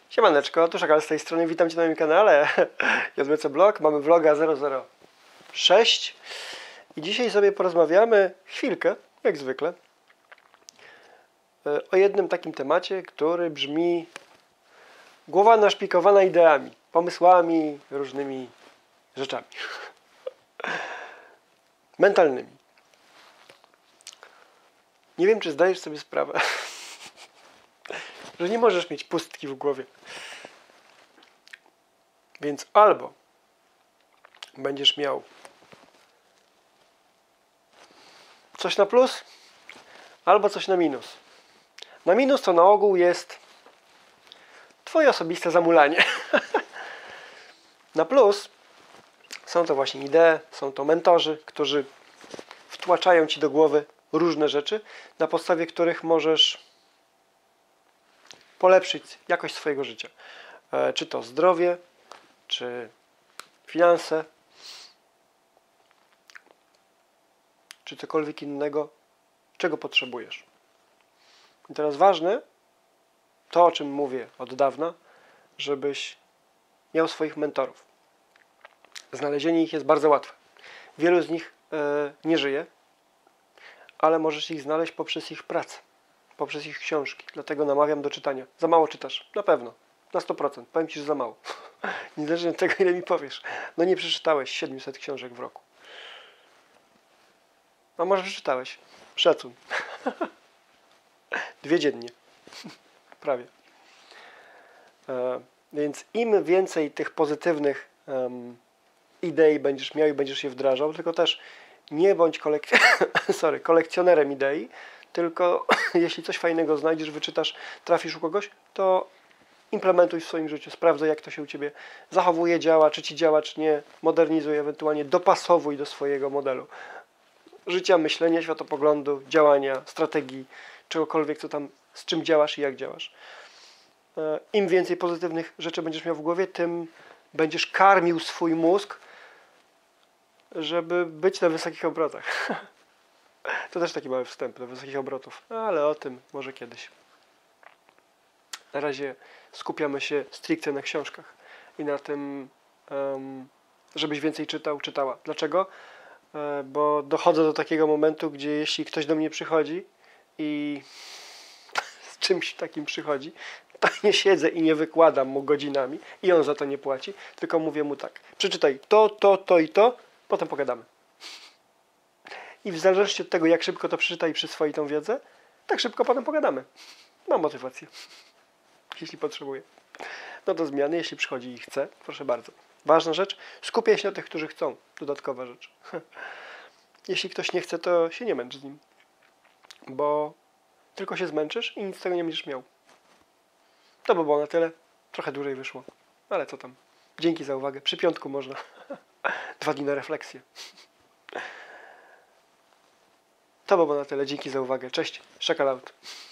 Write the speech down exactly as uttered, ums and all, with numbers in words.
Siemaneczko, tu Szakal z tej strony, witam Cię na moim kanale J B C Blog, mamy vloga zero zero sześć i dzisiaj sobie porozmawiamy chwilkę, jak zwykle, o jednym takim temacie, który brzmi głowa naszpikowana ideami, pomysłami, różnymi rzeczami mentalnymi. Nie wiem, czy zdajesz sobie sprawę, że nie możesz mieć pustki w głowie. Więc albo będziesz miał coś na plus, albo coś na minus. Na minus to na ogół jest Twoje osobiste zamulanie. Na plus są to właśnie idee, są to mentorzy, którzy wtłaczają Ci do głowy różne rzeczy, na podstawie których możesz polepszyć jakość swojego życia. E, czy to zdrowie, czy finanse, czy cokolwiek innego, czego potrzebujesz. I teraz ważne, to o czym mówię od dawna, żebyś miał swoich mentorów. Znalezienie ich jest bardzo łatwe. Wielu z nich e, nie żyje, ale możesz ich znaleźć poprzez ich pracę, poprzez ich książki. Dlatego namawiam do czytania. Za mało czytasz, na pewno. Na sto procent. Powiem Ci, że za mało. Niezależnie od tego, ile mi powiesz. No nie przeczytałeś siedmiuset książek w roku. A może przeczytałeś? Szacun. Dwie dziennie. Prawie. E, więc im więcej tych pozytywnych um, idei będziesz miał i będziesz je wdrażał, tylko też nie bądź kolek sorry, kolekcjonerem idei, tylko jeśli coś fajnego znajdziesz, wyczytasz, trafisz u kogoś, to implementuj w swoim życiu, sprawdzaj, jak to się u Ciebie zachowuje, działa, czy Ci działa, czy nie, modernizuj, ewentualnie dopasowuj do swojego modelu życia, myślenia, światopoglądu, działania, strategii, czegokolwiek, co tam, z czym działasz i jak działasz. Im więcej pozytywnych rzeczy będziesz miał w głowie, tym będziesz karmił swój mózg, żeby być na wysokich obrotach. To też taki mały wstęp do wysokich obrotów, ale o tym może kiedyś. Na razie skupiamy się stricte na książkach i na tym, um, żebyś więcej czytał, czytała. Dlaczego? E, bo dochodzę do takiego momentu, gdzie jeśli ktoś do mnie przychodzi i z czymś takim przychodzi, to nie siedzę i nie wykładam mu godzinami i on za to nie płaci, tylko mówię mu tak, przeczytaj to, to, to i to, potem pogadamy. I w zależności od tego, jak szybko to przeczyta i przyswoi tą wiedzę, tak szybko potem pogadamy. Mam motywację. Jeśli potrzebuje. No do zmiany, jeśli przychodzi i chce, proszę bardzo. Ważna rzecz, skupiaj się na tych, którzy chcą. Dodatkowa rzecz. Jeśli ktoś nie chce, to się nie męcz z nim. Bo tylko się zmęczysz i nic z tego nie będziesz miał. To by było na tyle. Trochę dłużej wyszło. Ale co tam. Dzięki za uwagę. Przy piątku można. Dwa dni na refleksję. To by było na tyle. Dzięki za uwagę. Cześć. Szakal out.